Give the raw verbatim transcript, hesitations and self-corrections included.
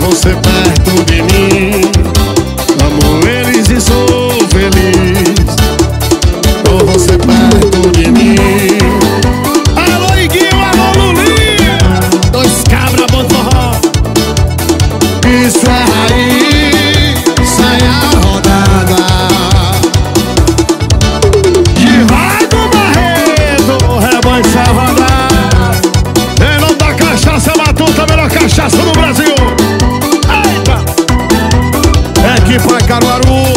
você perto de mim. Amo eles e sou feliz com você perto de mim. Alô Iguinho, alô Lulinha, dois cabra bom de forró. Isso é raiz, sai a rodada. Givago Barreto, rebanho sai a rodada. Em nome da Cachaça Matuta, a melhor cachaça do Brasil. Eita! É aqui pra Caruaru.